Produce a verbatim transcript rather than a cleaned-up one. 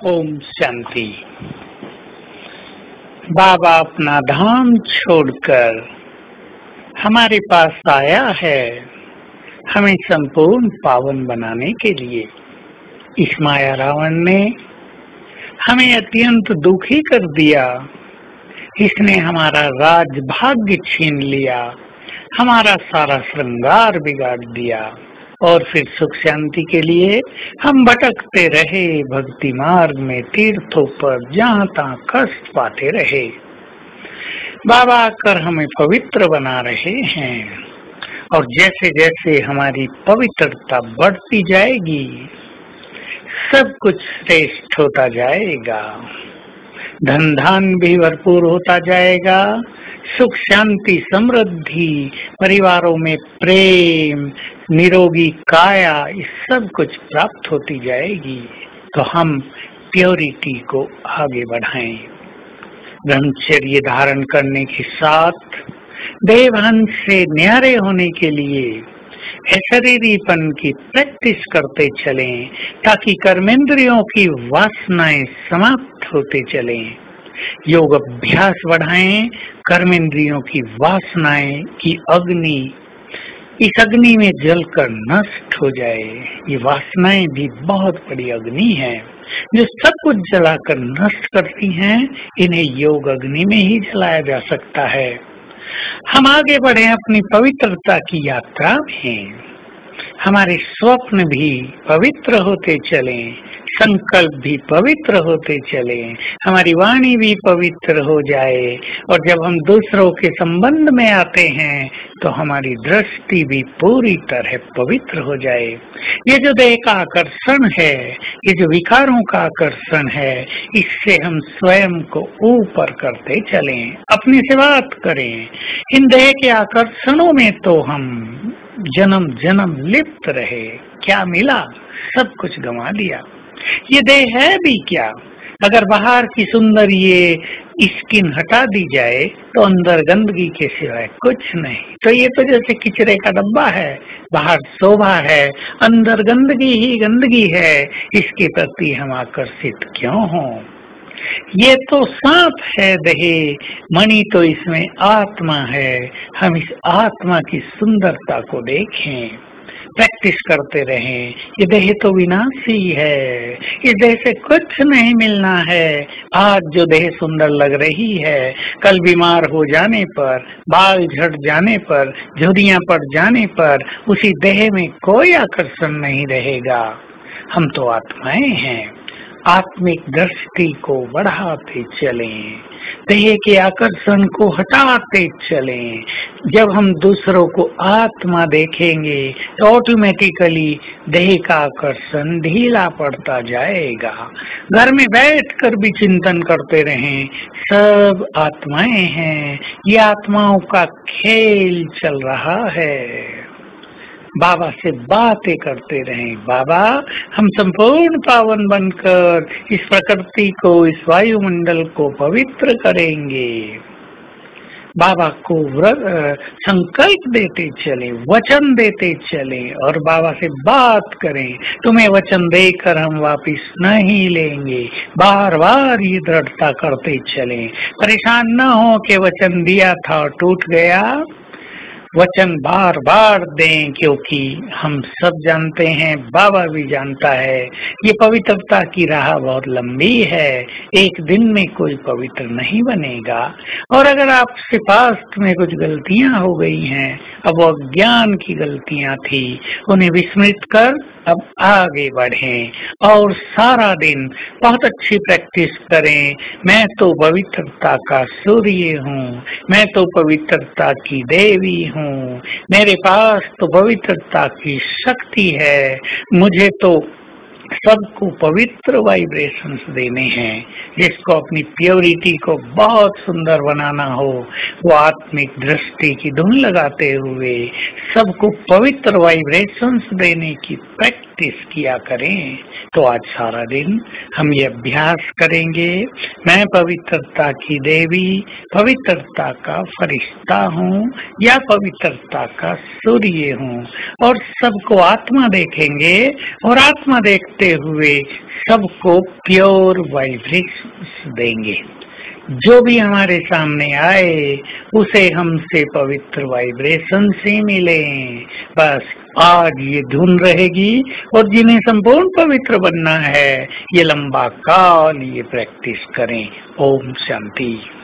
ओम शांति। बाबा अपना धाम छोड़कर हमारे पास आया है हमें संपूर्ण पावन बनाने के लिए। इस माया रावण ने हमें अत्यंत दुखी कर दिया। इसने हमारा राज भाग्य छीन लिया, हमारा सारा श्रृंगार बिगाड़ दिया और फिर सुख शांति के लिए हम भटकते रहे भक्ति मार्ग में, तीर्थों पर जहाँ तहाँ कष्ट पाते रहे। बाबा आकर हमें पवित्र बना रहे हैं और जैसे जैसे हमारी पवित्रता बढ़ती जाएगी सब कुछ श्रेष्ठ होता जाएगा, धन धान भी भरपूर होता जाएगा, सुख शांति समृद्धि, परिवारों में प्रेम, निरोगी काया, इस सब कुछ प्राप्त होती जाएगी। तो हम प्योरिटी को आगे बढ़ाएं। ब्रह्मचर्य धारण करने के साथ देवहन से न्यारे होने के लिए शरीरीपन की प्रैक्टिस करते चलें ताकि कर्मेंद्रियों की वासनाएं समाप्त होते चलें। योग अभ्यास बढ़ाएं, कर्मेंद्रियों की वासनाएं की अग्नि इस अग्नि में जलकर नष्ट हो जाए। ये वासनाएं भी बहुत बड़ी अग्नि है जो सब कुछ जलाकर नष्ट करती हैं। इन्हें योग अग्नि में ही जलाया जा सकता है। हम आगे बढ़े अपनी पवित्रता की यात्रा में, हमारे स्वप्न भी पवित्र होते चलें, संकल्प भी पवित्र होते चले, हमारी वाणी भी पवित्र हो जाए और जब हम दूसरों के संबंध में आते हैं तो हमारी दृष्टि भी पूरी तरह पवित्र हो जाए। ये जो देह का आकर्षण है, ये जो विकारों का आकर्षण है, इससे हम स्वयं को ऊपर करते चलें, अपनी से बात करें। इन देह के आकर्षणों में तो हम जन्म जन्म लिप्त रहे, क्या मिला? सब कुछ गंवा लिया। ये देह है भी क्या? अगर बाहर की सुंदर ये स्किन हटा दी जाए तो अंदर गंदगी के सिवाय कुछ नहीं। तो ये तो जैसे किचरे का डब्बा है, बाहर शोभा है, अंदर गंदगी ही गंदगी है। इसके प्रति हम आकर्षित क्यों हों? ये तो सांप है देहे, मणि तो इसमें आत्मा है। हम इस आत्मा की सुंदरता को देखें, प्रैक्टिस करते रहें। ये देह तो विनाशी है, इस देह से कुछ नहीं मिलना है। आज जो देह सुंदर लग रही है, कल बीमार हो जाने पर, बाल झड़ जाने पर, झुर्रियां पड़ जाने पर उसी देह में कोई आकर्षण नहीं रहेगा। हम तो आत्माएं हैं। आत्मिक दृष्टि को बढ़ाते चलें, देह के आकर्षण को हटाते चलें। जब हम दूसरों को आत्मा देखेंगे तो ऑटोमेटिकली देह का आकर्षण ढीला पड़ता जाएगा। घर में बैठकर भी चिंतन करते रहें, सब आत्माएं हैं, ये आत्माओं का खेल चल रहा है। बाबा से बातें करते रहें। बाबा, हम संपूर्ण पावन बनकर इस प्रकृति को, इस वायुमंडल को पवित्र करेंगे। बाबा को संकल्प देते चले, वचन देते चले और बाबा से बात करें। तुम्हें वचन देकर हम वापिस नहीं लेंगे। बार बार ये दृढ़ता करते चले। परेशान न हो कि वचन दिया था और टूट गया। वचन बार बार दें, क्योंकि हम सब जानते हैं, बाबा भी जानता है, ये पवित्रता की राह बहुत लंबी है। एक दिन में कोई पवित्र नहीं बनेगा। और अगर आपसे पास्ट में कुछ गलतियां हो गई हैं, अब वो अज्ञान की गलतियां थी, उन्हें विस्मृत कर अब आगे बढ़ें और सारा दिन बहुत अच्छी प्रैक्टिस करें। मैं तो पवित्रता का सूर्य हूँ, मैं तो पवित्रता की देवी हूँ, मेरे पास तो पवित्रता की शक्ति है। मुझे तो सबको पवित्र वाइब्रेशंस देने हैं। जिसको अपनी प्योरिटी को बहुत सुंदर बनाना हो, वो आत्मिक दृष्टि की धुन लगाते हुए सबको पवित्र वाइब्रेशंस देने की प्रैक्टिस प्रैक्टिस किया करें। तो आज सारा दिन हम ये अभ्यास करेंगे, मैं पवित्रता की देवी, पवित्रता का फरिश्ता हूँ या पवित्रता का सूर्य हूँ, और सबको आत्मा देखेंगे और आत्मा देखते हुए सबको प्योर वाइब्रेशंस देंगे। जो भी हमारे सामने आए उसे हमसे पवित्र वाइब्रेशन से मिले। बस आज ये धुन रहेगी, और जिन्हें संपूर्ण पवित्र बनना है ये लंबा काल ये प्रैक्टिस करें। ओम शांति।